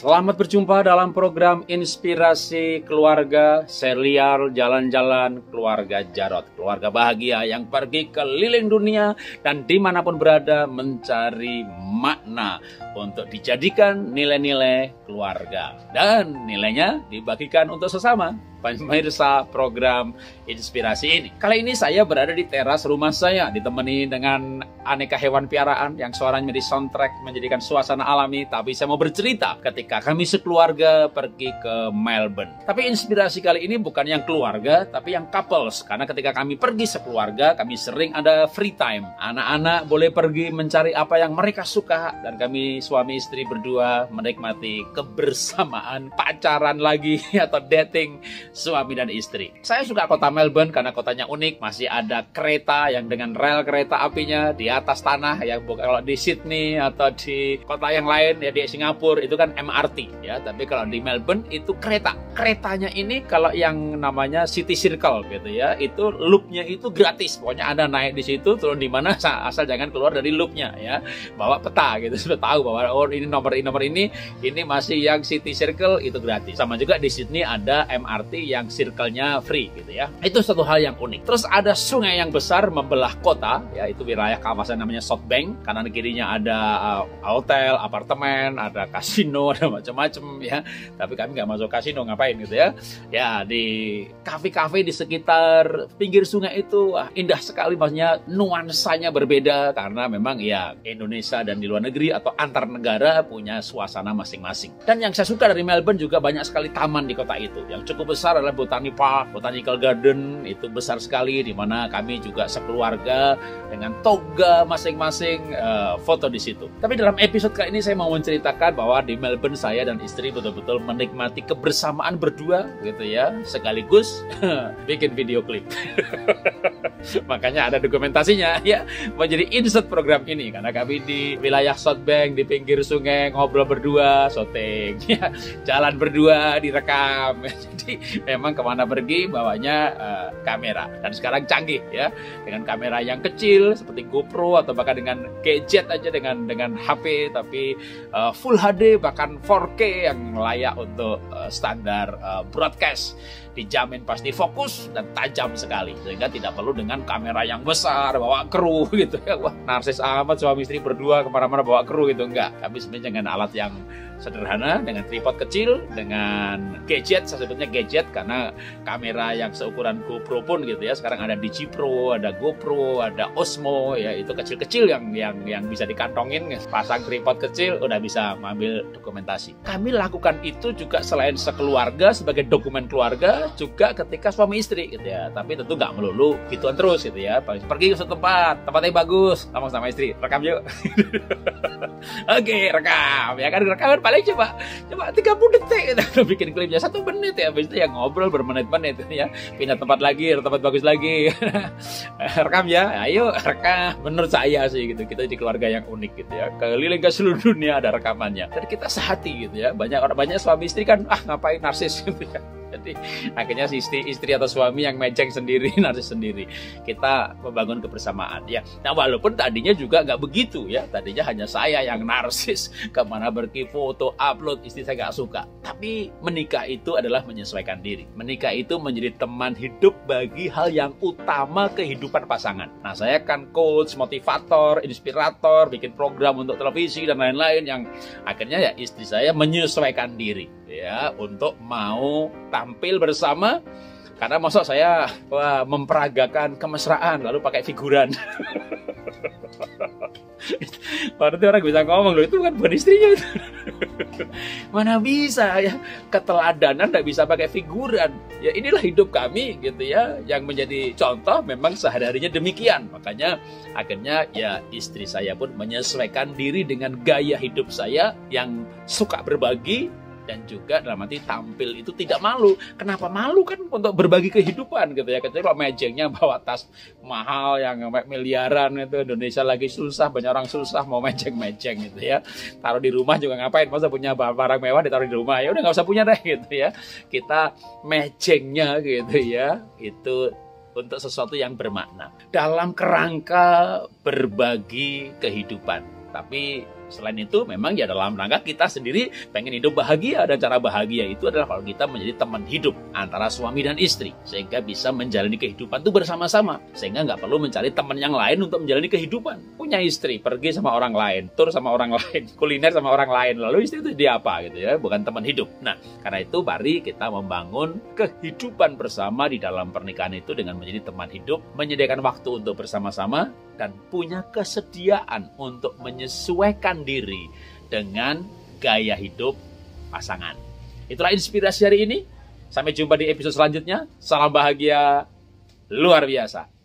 Selamat berjumpa dalam program Inspirasi Keluarga, serial Jalan-Jalan Keluarga Jarot. Keluarga bahagia yang pergi keliling dunia dan dimanapun berada mencari makna untuk dijadikan nilai-nilai keluarga. Dan nilainya dibagikan untuk sesama. Pemirsa program Inspirasi ini. Kali ini saya berada di teras rumah saya, ditemani dengan aneka hewan piaraan yang suaranya menjadi soundtrack, menjadikan suasana alami. Tapi saya mau bercerita ketika kami sekeluarga pergi ke Melbourne. Tapi inspirasi kali ini bukan yang keluarga, tapi yang couples. Karena ketika kami pergi sekeluarga, kami sering ada free time. Anak-anak boleh pergi mencari apa yang mereka suka, dan kami suami istri berdua menikmati kebersamaan, pacaran lagi atau dating suami dan istri. Saya suka kota Melbourne karena kotanya unik. Masih ada kereta yang dengan rel kereta apinya di atas tanah. Yang bukan kalau di Sydney atau di kota yang lain ya, di Singapura itu kan MRT ya. Tapi kalau di Melbourne itu kereta. Keretanya ini kalau yang namanya City Circle gitu ya, itu loopnya itu gratis. Pokoknya Anda naik di situ, turun di mana asal jangan keluar dari loopnya ya. Bawa peta gitu, sudah tahu bahwa oh ini nomor ini masih yang City Circle, itu gratis. Sama juga di Sydney ada MRT yang circle-nya free gitu ya. Itu satu hal yang unik. Terus ada sungai yang besar membelah kota ya, itu wilayah kawasan namanya South Bank. Kanan kirinya ada hotel, apartemen, ada kasino, ada macam-macam ya. Tapi kami nggak masuk kasino, ngapain gitu ya. Ya di kafe-kafe di sekitar pinggir sungai itu indah sekali, maksudnya nuansanya berbeda karena memang ya Indonesia dan di luar negeri atau antar negara punya suasana masing-masing. Dan yang saya suka dari Melbourne juga banyak sekali taman di kota itu. Yang cukup besar adalah Botanical Garden, itu besar sekali, di mana kami juga sekeluarga dengan toga masing-masing foto di situ. Tapi dalam episode kali ini saya mau menceritakan bahwa di Melbourne saya dan istri betul-betul menikmati kebersamaan berdua gitu ya, sekaligus bikin video klip. Makanya ada dokumentasinya ya, menjadi insert program ini karena kami di wilayah South Bank di pinggir sungai ngobrol berdua, syuting ya, jalan berdua direkam. Jadi memang kemana pergi bawanya kamera, dan sekarang canggih ya, dengan kamera yang kecil seperti GoPro atau bahkan dengan gadget aja, dengan HP tapi Full HD bahkan 4K yang layak untuk standar broadcast. Dijamin pasti fokus dan tajam sekali, sehingga tidak perlu dengan kamera yang besar bawa kru gitu ya. Wah, narsis amat suami istri berdua kemana-mana bawa kru gitu, enggak. Kami sebenarnya dengan alat yang sederhana, dengan tripod kecil, dengan gadget, saya sebutnya gadget karena kamera yang seukuran GoPro pun gitu ya. Sekarang ada DigiPro, ada GoPro, ada Osmo ya, itu kecil-kecil yang bisa dikantongin, pasang tripod kecil udah bisa mengambil dokumentasi. Kami lakukan itu juga selain sekeluarga sebagai dokumen keluarga, juga ketika suami istri gitu ya. Tapi tentu nggak melulu gituan terus gitu ya. Pergi ke suatu tempatnya bagus, ngomong sama istri, rekam yuk. Oke, rekam ya kan, rekaman paling coba 30 detik kita bikin klipnya 1 menit ya, habis itu ya ngobrol bermenit-menit ya, pindah tempat lagi, ada tempat bagus lagi. Rekam ya, ayo rekam. Menurut saya sih gitu, kita di keluarga yang unik gitu ya, keliling ke seluruh dunia ada rekamannya, dan kita sehati gitu ya. Banyak suami istri kan ngapain, narsis gitu ya. Jadi akhirnya si istri atau suami yang mejeng sendiri, narsis sendiri. Kita membangun kebersamaan ya. Nah walaupun tadinya juga nggak begitu ya, tadinya hanya saya yang narsis, kemana pergi foto upload, istri saya nggak suka. Tapi menikah itu adalah menyesuaikan diri. Menikah itu menjadi teman hidup bagi hal yang utama kehidupan pasangan. Nah saya kan coach, motivator, inspirator, bikin program untuk televisi dan lain-lain yang akhirnya ya istri saya menyesuaikan diri ya untuk mau tampil bersama. Karena masa saya memperagakan kemesraan lalu pakai figuran. Berarti orang bisa ngomong loh, itu kan bukan istrinya itu. Mana bisa ya, keteladanan nggak bisa pakai figuran. Ya inilah hidup kami gitu ya, yang menjadi contoh memang sehari-harinya demikian. Makanya akhirnya ya istri saya pun menyesuaikan diri dengan gaya hidup saya yang suka berbagi. Dan juga dalam arti tampil itu tidak malu. Kenapa malu, kan untuk berbagi kehidupan gitu ya. Kecuali kalau mejengnya bawa tas mahal yang miliaran, itu Indonesia lagi susah, banyak orang susah mau mejeng-mejeng gitu ya. Taruh di rumah juga ngapain, masa punya barang mewah ditaruh di rumah, ya udah nggak usah punya deh gitu ya. Kita mejengnya gitu ya, itu untuk sesuatu yang bermakna dalam kerangka berbagi kehidupan. Tapi Selain itu, memang ya dalam rangka kita sendiri pengen hidup bahagia, dan cara bahagia itu adalah kalau kita menjadi teman hidup antara suami dan istri, sehingga bisa menjalani kehidupan itu bersama-sama, sehingga nggak perlu mencari teman yang lain untuk menjalani kehidupan. Punya istri, pergi sama orang lain, tur sama orang lain, kuliner sama orang lain, lalu istri itu dia apa gitu ya, bukan teman hidup. Nah, karena itu mari kita membangun kehidupan bersama di dalam pernikahan itu dengan menjadi teman hidup, menyediakan waktu untuk bersama-sama, dan punya kesediaan untuk menyesuaikan diri dengan gaya hidup pasangan. Itulah inspirasi hari ini. Sampai jumpa di episode selanjutnya. Salam bahagia luar biasa.